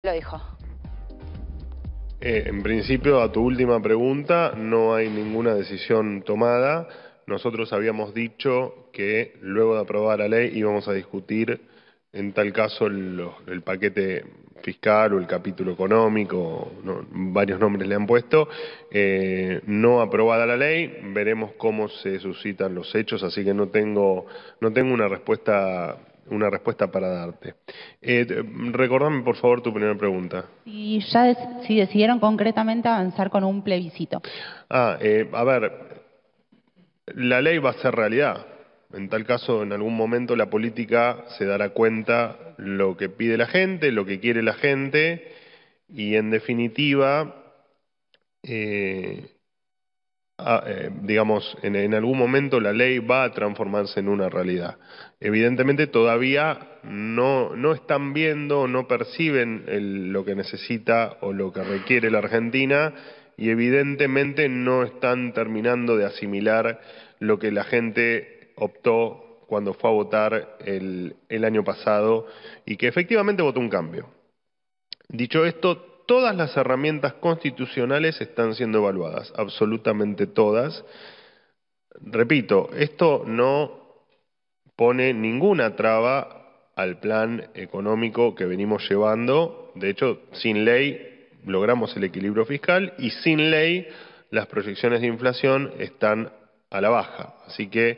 lo dijo. En principio, a tu última pregunta, no hay ninguna decisión tomada. Nosotros habíamos dicho que luego de aprobar la ley íbamos a discutir, en tal caso, el paquete fiscal o el capítulo económico, no, varios nombres le han puesto. No aprobada la ley, veremos cómo se suscitan los hechos, así que no tengo una respuesta para darte. Recordame, por favor, tu primera pregunta. Y si decidieron concretamente avanzar con un plebiscito. A ver, la ley va a ser realidad. En tal caso, en algún momento la política se dará cuenta lo que pide la gente, lo que quiere la gente, y en definitiva, digamos, en algún momento la ley va a transformarse en una realidad. Evidentemente todavía no están viendo, no perciben lo que necesita o lo que requiere la Argentina, y evidentemente no están terminando de asimilar lo que la gente optó cuando fue a votar el año pasado y que efectivamente votó un cambio. Dicho esto, todas las herramientas constitucionales están siendo evaluadas, absolutamente todas. Repito, esto no pone ninguna traba al plan económico que venimos llevando. De hecho, sin ley logramos el equilibrio fiscal y sin ley las proyecciones de inflación están a la baja. Así que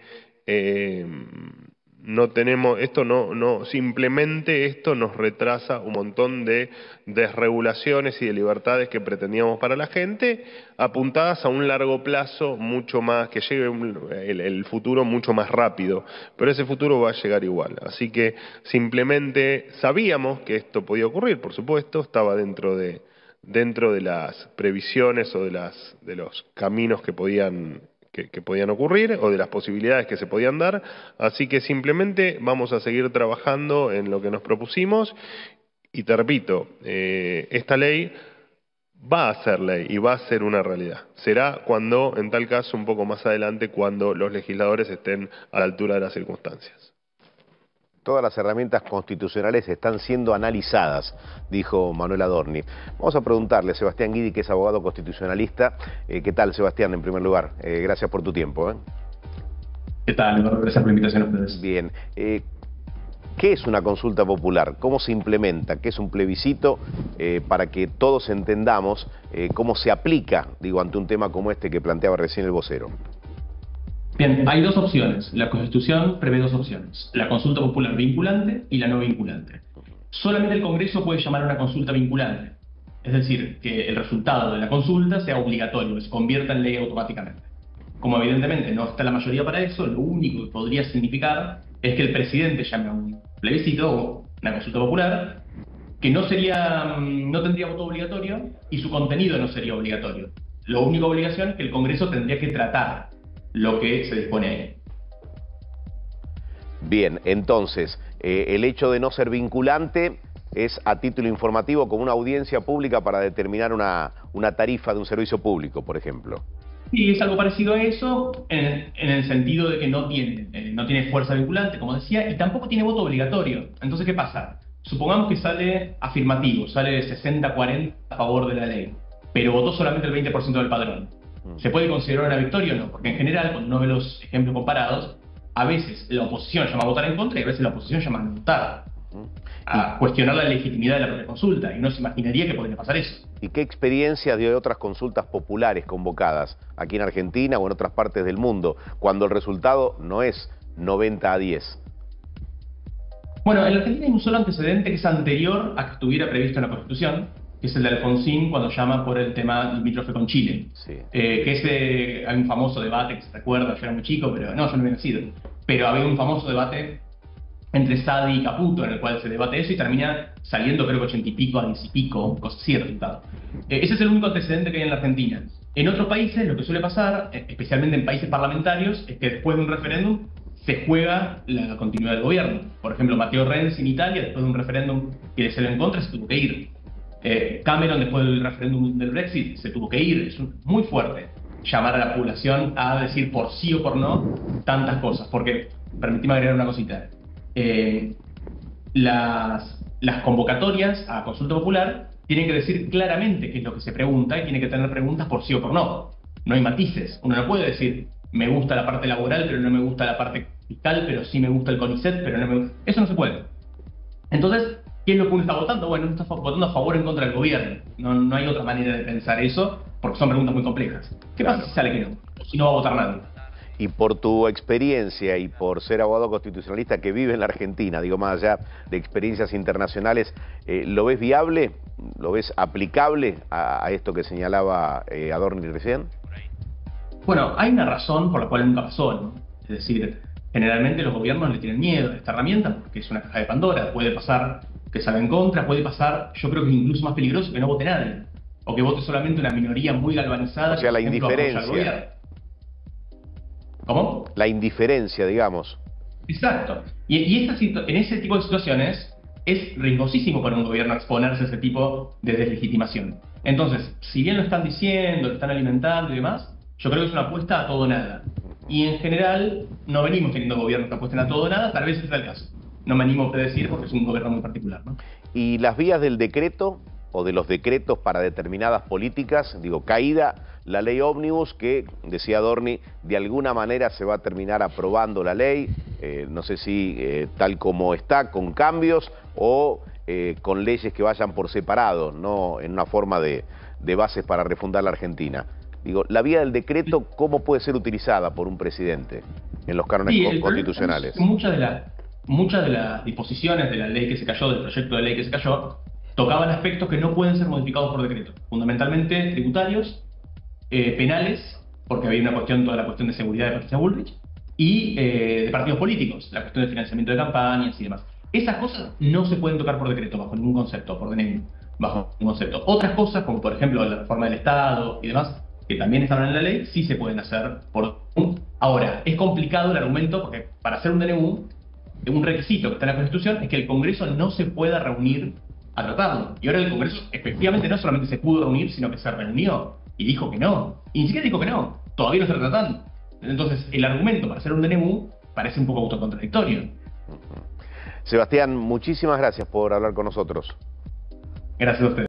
simplemente esto nos retrasa un montón de desregulaciones y de libertades que pretendíamos para la gente, apuntadas a un largo plazo mucho más, que llegue el futuro mucho más rápido, pero ese futuro va a llegar igual. Así que simplemente sabíamos que esto podía ocurrir, por supuesto, estaba dentro de las previsiones o de los caminos que podían ocurrir o de las posibilidades que se podían dar, así que simplemente vamos a seguir trabajando en lo que nos propusimos y te repito, esta ley va a ser ley y va a ser una realidad. Será cuando, en tal caso, un poco más adelante, cuando los legisladores estén a la altura de las circunstancias. Todas las herramientas constitucionales están siendo analizadas, dijo Manuel Adorni. Vamos a preguntarle a Sebastián Guidi, que es abogado constitucionalista. ¿Qué tal, Sebastián, en primer lugar? Gracias por tu tiempo. ¿Qué tal? Gracias por la invitación a ustedes. Bien. ¿Qué es una consulta popular? ¿Cómo se implementa? ¿Qué es un plebiscito? Para que todos entendamos cómo se aplica, ante un tema como este que planteaba recién el vocero. Bien, hay dos opciones. La Constitución prevé dos opciones: la consulta popular vinculante y la no vinculante. Solamente el Congreso puede llamar a una consulta vinculante, es decir, que el resultado de la consulta sea obligatorio, que se convierta en ley automáticamente. Como evidentemente no está la mayoría para eso, lo único que podría significar es que el presidente llame a un plebiscito o una consulta popular que no tendría voto obligatorio y su contenido no sería obligatorio. La única obligación es que el Congreso tendría que tratar lo que se dispone ahí. Bien, entonces, el hecho de no ser vinculante es a título informativo, como una audiencia pública para determinar una tarifa de un servicio público, por ejemplo. Sí, es algo parecido a eso, en el sentido de que no tiene fuerza vinculante, como decía, y tampoco tiene voto obligatorio. Entonces, ¿qué pasa? Supongamos que sale afirmativo, sale de 60-40 a favor de la ley, pero votó solamente el 20% del padrón. ¿Se puede considerar una victoria o no? Porque en general, cuando uno ve los ejemplos comparados, a veces la oposición llama a votar en contra y a veces la oposición llama a no votar, a cuestionar la legitimidad de la propia consulta, y no se imaginaría que podría pasar eso. ¿Y qué experiencias dio de otras consultas populares convocadas aquí en Argentina o en otras partes del mundo, cuando el resultado no es 90-10? Bueno, en la Argentina hay un solo antecedente que es anterior a que estuviera previsto en la Constitución, que es el de Alfonsín cuando llama por el tema limítrofe con Chile. Sí. Hay un famoso debate que se recuerda, yo era muy chico, pero no, yo no había nacido. Pero había un famoso debate entre Sadi y Caputo en el cual se debate eso y termina saliendo creo que 80 y pico a 10 y pico, cosas así de resultado. Ese es el único antecedente que hay en la Argentina. En otros países lo que suele pasar, especialmente en países parlamentarios, es que después de un referéndum se juega la continuidad del gobierno. Por ejemplo, Matteo Renzi en Italia, después de un referéndum que le salió en contra, se tuvo que ir. Cameron, después del referéndum del Brexit, se tuvo que ir. Es muy fuerte llamar a la población a decir por sí o por no tantas cosas, porque, permíteme agregar una cosita, las las convocatorias a consulta popular tienen que decir claramente qué es lo que se pregunta y tiene que tener preguntas por sí o por no. No hay matices. Uno no puede decir, me gusta la parte laboral, pero no me gusta la parte fiscal, pero sí me gusta el CONICET, pero no me gusta. Eso no se puede. Entonces, ¿qué es lo que uno está votando? Bueno, uno está votando a favor o en contra del gobierno. No hay otra manera de pensar eso, porque son preguntas muy complejas. ¿Qué pasa si sale que no? O si no va a votar nadie. Y por tu experiencia y por ser abogado constitucionalista que vive en la Argentina, digo, más allá de experiencias internacionales, ¿lo ves viable? ¿Lo ves aplicable a esto que señalaba Adorni recién? Bueno, hay una razón por la cual nunca pasó, ¿no? Es decir, generalmente los gobiernos le tienen miedo a esta herramienta porque es una caja de Pandora. Puede pasar que salga en contra, puede pasar, yo creo que es incluso más peligroso que no vote nadie. O que vote solamente una minoría muy galvanizada. O sea, que, la por ejemplo, apoya al indiferencia. gobierno. ¿Cómo? La indiferencia, digamos. Exacto. En ese tipo de situaciones es riesgosísimo para un gobierno exponerse a ese tipo de deslegitimación. Entonces, si bien lo están diciendo, lo están alimentando y demás, yo creo que es una apuesta a todo o nada. Y en general, no venimos teniendo gobiernos que apuesten a todo o nada, tal vez ese sea el caso. No me animo a predecir porque es un gobierno muy particular, ¿no? Y las vías del decreto o de los decretos para determinadas políticas, digo, caída la ley ómnibus que, decía Adorni, de alguna manera se va a terminar aprobando la ley, no sé si tal como está, con cambios o con leyes que vayan por separado, no en una forma de bases para refundar la Argentina. Digo, la vía del decreto, ¿cómo puede ser utilizada por un presidente en los cánones constitucionales? Muchas de las disposiciones de la ley que se cayó, del proyecto de ley que se cayó, tocaban aspectos que no pueden ser modificados por decreto, fundamentalmente tributarios, penales, porque había toda la cuestión de seguridad de Patricia Bullrich, y de partidos políticos, la cuestión de financiamiento de campañas y demás. Esas cosas no se pueden tocar por decreto, bajo ningún concepto, por DNU, bajo ningún concepto. Otras cosas, como por ejemplo la reforma del Estado y demás, que también estaban en la ley, sí se pueden hacer por DNU. Ahora, es complicado el argumento, porque para hacer un DNU, un requisito que está en la Constitución es que el Congreso no se pueda reunir a tratarlo. Y ahora el Congreso efectivamente no solamente se pudo reunir, sino que se reunió y dijo que no. Y ni siquiera dijo que no, todavía lo está tratando. Entonces, el argumento para hacer un DNU parece un poco autocontradictorio. Sebastián, muchísimas gracias por hablar con nosotros. Gracias a ustedes.